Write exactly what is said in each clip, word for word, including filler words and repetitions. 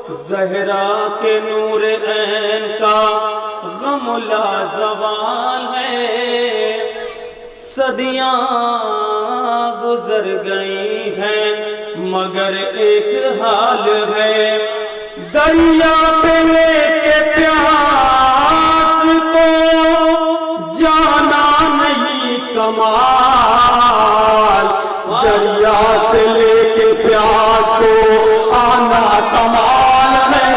زہرا کے نور عین کا غم لا زوال ہے، صدیاں گزر گئی ہیں مگر ایک حال ہے، دریا پہ لے کے پیاس کو جانا نہیں کمال، دریا سے لے کے پیاس کو آنا کمال ہے۔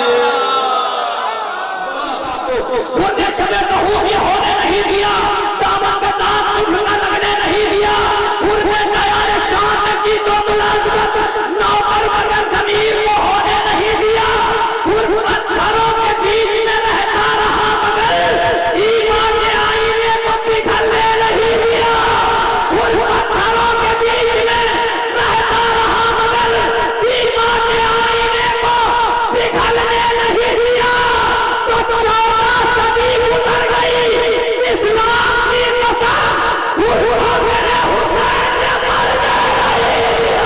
وہ دیشہ میں کہوں یہ ہونے نہیں دیا، دامن پہ داغ مجھنا لگنے نہیں دیا، پورے نیار شان کی تو ملازمت نوکر مگر ضمیر کو ہونے نہیں دیا، پورے پتھروں کے بیچ میں رہتا رہا مگر ایمان کے آئینے کو پگھلنے نہیں دیا، پورے پتھروں کے بیچ میں رہتا رہا مگر ایمان کے آئینے کو پگھلنے نہیں دیا۔ تو چودہ صدی گزر گئی اسلام کی قسم، پورا میرے حسین نے مرنے نہیں دیا۔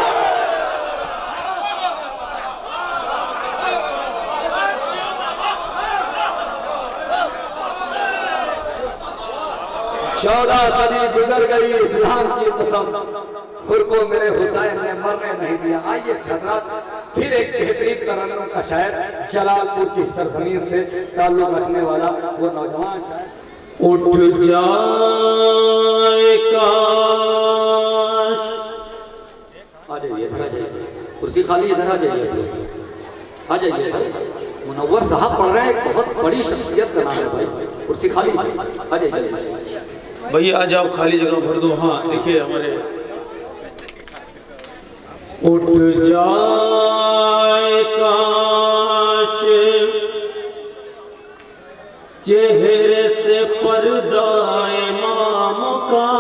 چودہ صدی گزر گئی اسلام کی قسم، خور کو میرے حسین نے مرنے نہیں دیا۔ آئیے حضرات پھر ایک بہترین ترنم کا شاعر جلال پور کی سرزمین سے تعلق رکھنے والا وہ نوجوان شاعر۔ اٹھ جائے کاش، آ جائیے ادھر آ جائیے، کرسی خالی ادھر آ جائیے، آ جائیے ادھر۔ منور صاحب پڑھ رہے ہیں، ایک بہت بڑی شخصیت کا نام ہے بھائی، کرسی خالی آ جائیے جلدی سے۔ بھئی آ جاؤ کھالی جگہ بھر دو۔ ہاں دیکھئے ہمارے اٹھ جائے کاش چہرے سے پردہ امام کا،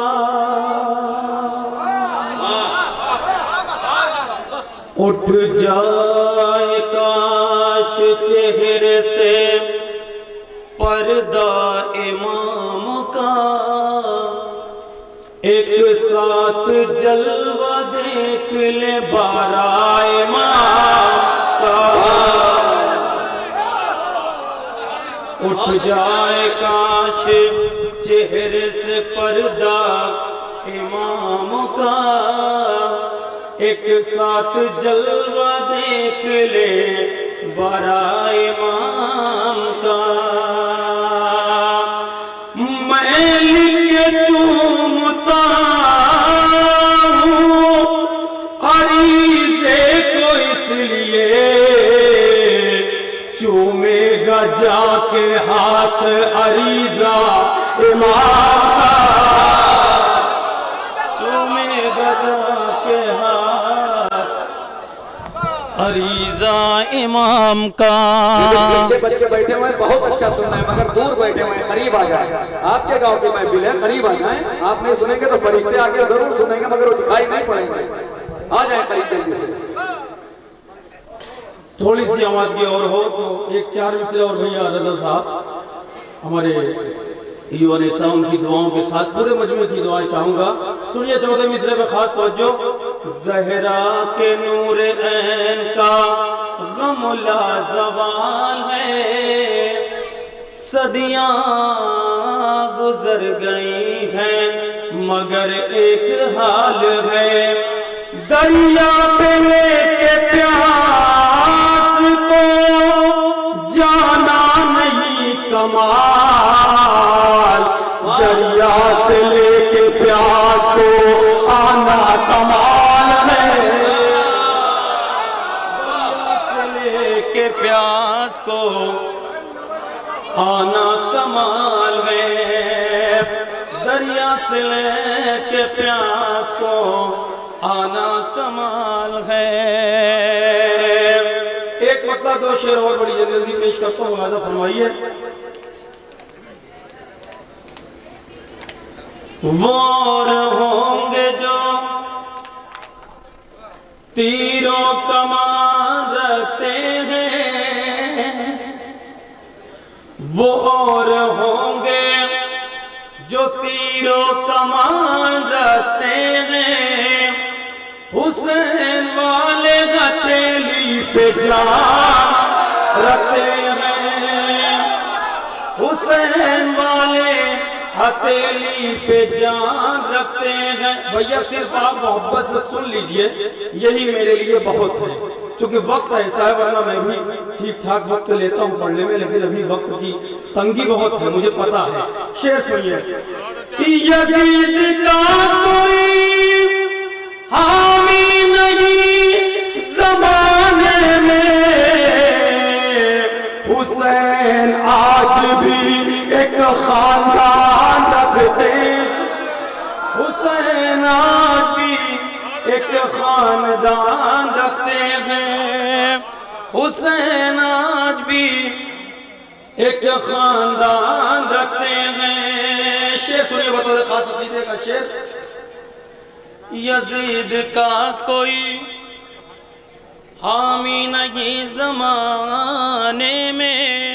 اٹھ جائے کاش چہرے سے پردہ امام کا، ایک ساتھ جلوہ دیکھ لے بارہ امام کا، اٹھ جائے کاش چہرے سے پردہ امام کا، ایک ساتھ جلوہ دیکھ لے بارہ امام کا، میں لکھ چومتا ہوں عریضے کو اس لیے، چومے گا جا کے ہاتھ عریضہ امام کا، چومے گا جا کے ہاتھ عریضہ امام کا۔ پیچھے بچے بیٹھے ہوئے ہیں، بہت اچھا سننا ہے مگر دور بیٹھے ہوئے ہیں، قریب آ جائیں۔ آپ کے گاؤں کی محفل ہے، قریب آ جائیں۔ آپ نہیں سنیں گے تو فرشتے آگے ضرور سنیں گے مگر وہ دکھائی نہیں پڑیں گے۔ آ جائیں قریب جلدی سے۔ تھوڑی سی آواز کی اور ہو تو ایک چار مصرے اور بھیا رضا صاحب ہمارے یوہ نیتا ان کی دعاؤں کے ساتھ پورے مجموعے کی دعائیں چاہوں گا۔ سنیے چودہ مصرے پہ خاص توجہ۔ زہرا کے نور عین کا غم لا زوال ہے، صدیاں گزر گئی ہیں مگر ایک حال ہے، دریا پہ لے کے پیاس کو جانا نہیں کمال، دریا سے لے کے پیاس کو آنا کمال ہے، دریا سے لے کے پیاس کو آنا کمال ہے، دریا سے لے کے پیاس کو آنا کمال ہے۔ ایک مطلب دو شعر اور بڑی جلدی پیش کرتا ہوں، ملاحظہ فرمائیے۔ وار ہوں گے جو تیروں کمان رہتے ہیں، وہ اور ہوں گے جو تیروں کمان رہتے ہیں، حسین والے ہتھیلی پہ جان رکھتے ہیں، حسین والے ہتھیلی پہ جان رکھتے ہیں۔ بھیا صرف آپ محبت سے سن لیجئے، یہی میرے لیے بہت ہے، چونکہ وقت ایسا ہے، ورنہ میں بھی ٹھیک ٹھاک وقت لیتا ہوں پڑھنے میں، لیکن ابھی وقت کی تنگی بہت ہے، مجھے پتا ہے۔ شعر سنیے، یزید کا کوئی حامی نہیں زمانے میں، حسین آج بھی ایک خاندان رکھتے، حسین آج بھی ایک خاندان رکھتے ہیں، حسین آج بھی ایک خاندان رکھتے ہیں۔ شعر سنیے بطور خاص عقیدے کا شعر، یزید کا کوئی حامی نہیں زمانے میں،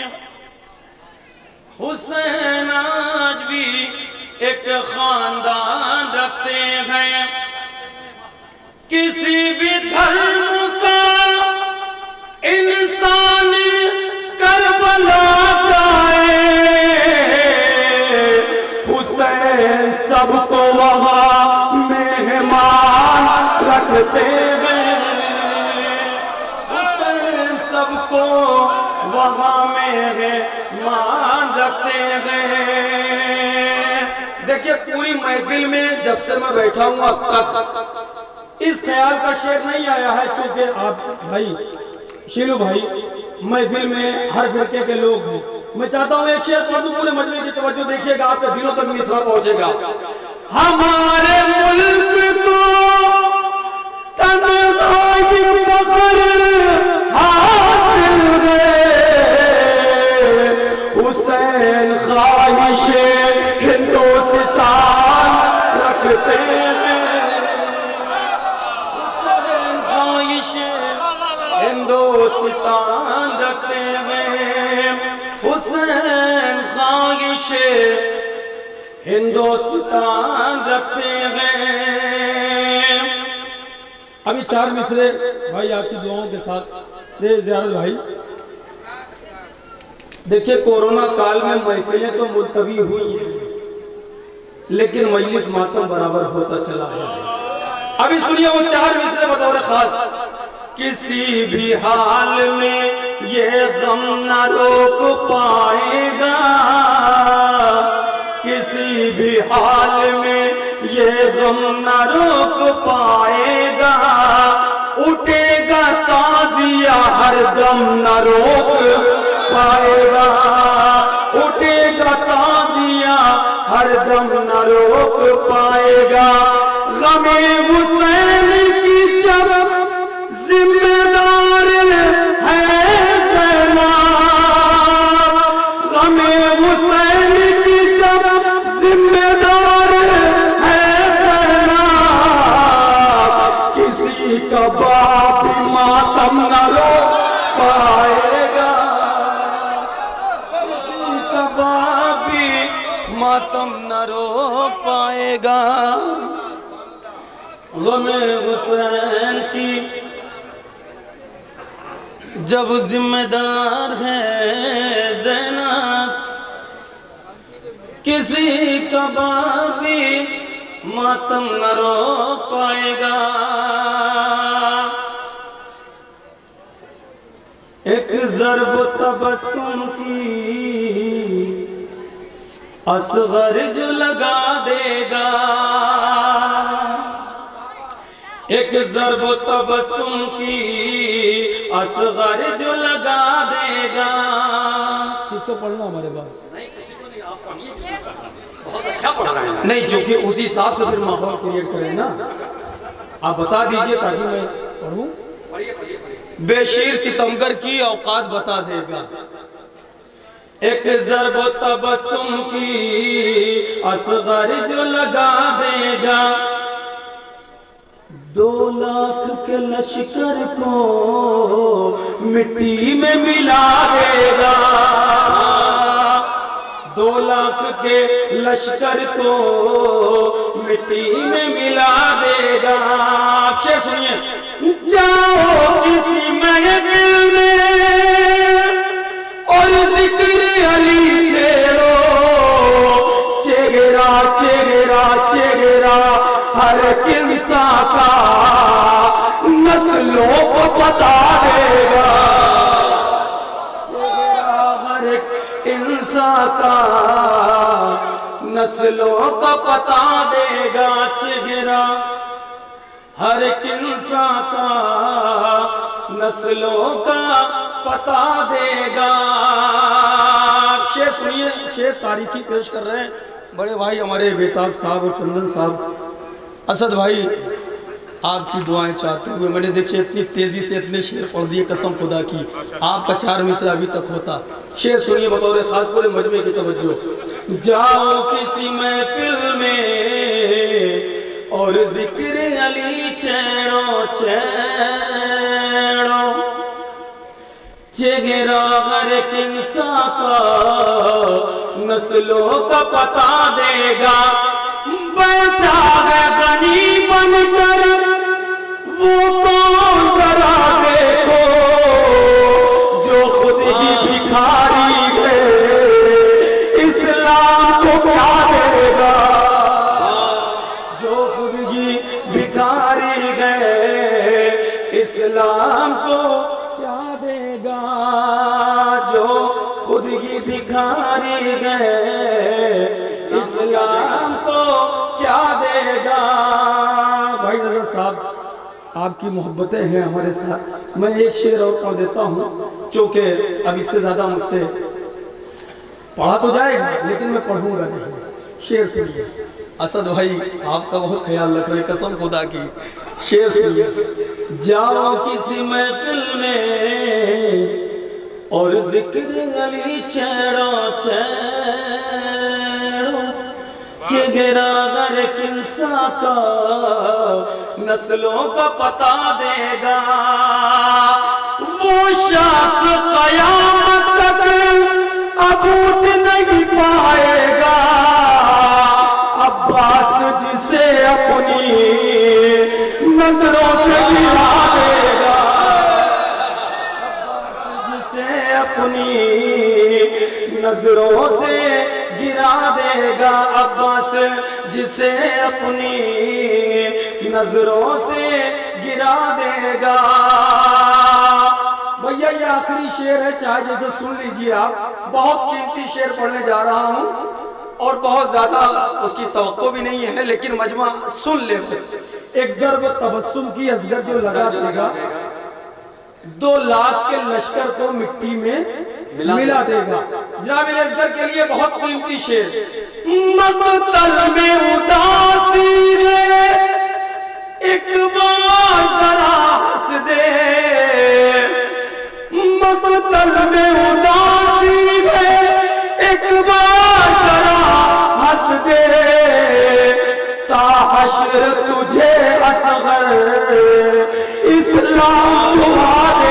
حسین آج بھی ایک خاندان رکھتے ہیں، کسی بھی دھرم کا انسان کربلا جائے، حسین سب کو وہاں مہمان رکھتے ہیں، حسین سب کو وہاں مہمان رکھتے ہیں۔ دیکھیں پوری محفل میں جب سے میں بیٹھا ہوں اب تک اس خیال کا شعر نہیں آیا ہے، چونکہ آپ بھائی شیلو بھائی محفل میں ہر فرقے کے لوگ ہیں، میں چاہتا ہوں ایک شعر پڑھ دوں، پورے مجمع کی توجہ دیکھیے گا، آپ کے دلوں تک مصرع پہنچے گا۔ ہمارے ملک کو تنہائی فخر حاصل ہے، حسین خواہش ہندوستان رکھتے ہیں، حسین خواہش ہندوستان رکھتے ہیں، حسین خواہش ہندوستان رکھتے ہیں۔ ابھی چار مصرے بھائی آپ کی دعاؤں کے ساتھ دے زیارت بھائی۔ دیکھیں کورونا کال میں محفلیں تو ملتوی ہوئی ہیں، لیکن مجلس ماتم برابر ہوتا چلا ہے۔ ابھی سنیے وہ چار مصرے بطور خاص، کسی بھی حال میں یہ غم نہ روک پائے گا، کسی بھی حال میں یہ غم نہ روک پائے گا، اٹھے گا تازیہ ہر دم نہ روک پائے گا، اٹھے گا تازیہ ہر دم نہ روک پائے گا، غم حسین کی جب ذمہ دار ہے زینب، غم حسین کی جب ذمہ دار ہے زینب، کسی کا باپ ماتم نہ رو پائے گا، کسی کا باپ ماتم نہ رو پائے گا، غم حسین کی جب ذمہ دار ہے زینب، کسی کا باپ بھی ماتم نہ رو پائے گا، ایک ضرب تبسم کی اصغر جو لگا دے گا، ایک ضرب تبسم کی اصغر جو لگا دے گا۔ کس کو پڑھنا ہمارے بعد؟ نہیں کسی کو نہیں، آپ پڑھیے، بہت اچھا پڑھ رہے ہیں۔ نہیں چونکہ اسی حساب سے پھر ماحول کریٹ کریں نا، آپ بتا دیجئے تاکہ میں پڑھوں۔ بے شیر ستمگر کی اوقات بتا دے گا، ایک ضرب تبسم کی اصغر جو لگا دے گا، دو لاکھ کے لشکر کو مٹی میں ملا دے گا، دو دو لاکھ کے لشکر کو مٹی میں ملا دے گا. آپ شعر سنیے. جاؤ کسی محفل میں اور ذکر علی چھیڑو, چہرہ چہرہ چہرہ ہر ایک انسان کا نسلوں کو بتا دے گا. چہرہ ہر ایک انسان کا نسلوں کو بتا دے گا. چہرہ ہر ایک انسان کا نسلوں کا پتا دے گا. شعر سنیے, شعر تاریخی پیش کر رہے ہیں بڑے بھائی ہمارے بیتاب صاحب اور چندن صاحب. اسد بھائی آپ کی دعائیں چاہتے ہوئے میں نے دیکھے اتنی تیزی سے اتنے شعر پڑھ دیے, قسم خدا کی آپ کا چار مصرع ابھی تک ہوتا. شعر سنیے بطور خاص پورے مجمع کی توجہ. جاؤ کسی محفل میں اور ذکر علی چھیڑو چھیڑو, چہرہ ہر ایک انسان کا نسلوں کا پتا دے گا. بیٹھا ہے غنی بن کر وہ کون ذرا دیکھو, جو خود ہی بھکاری ہے اسلام کو کیا دے گا. جو خود ہی بھکاری ہے اسلام کو کیا دے گا. جو خود ہی بھکاری ہے اسلام کو کیا دے گا. بھائی نظر صاحب آپ کی محبتیں ہیں ہمارے ساتھ. میں ایک شعر اور پڑھ دیتا ہوں کیونکہ اب اس سے زیادہ مجھ سے پڑھا تو جائے گا لیکن میں پڑھوں گا نہیں. شعر سنیے. اسد بھائی آپ کا بہت خیال رکھ رہے ہیں قسم خدا کی. شعر سنیے. جاؤ کسی محفل میں اور ذکر علی چھیڑو چھیڑو, چہرہ ہر ایک انسان کا نسلوں کا پتا دے گا. وہ شخص قیامت تک اب اٹھ نہیں پائے گا. عباس جسے اپنی نظروں سے گرا دے گا. عباس جسے اپنی نظروں سے گرا دے گا. عباس جسے اپنی نظروں سے گرا دے گا. بھیا یہ آخری شعر ہے, چاہے جیسے سن لیجئے آپ. بہت قیمتی شعر پڑھنے جا رہا ہوں اور بہت زیادہ اس کی توقع بھی نہیں ہے لیکن مجمع سن لے بس. ایک ضرب تبسم کی اصغر جو لگا دے گا, دو لاکھ کے لشکر کو مٹی میں ملا دے گا. جناب اصغر کے لیے بہت قیمتی شعر. مقتل میں اداسی ہے ایک بار ذرا ہنس دے. مقتل میں اداسی ہے ایک بار ذرا ہنس دے. تا حشر تجھے اصغر اسلام دعا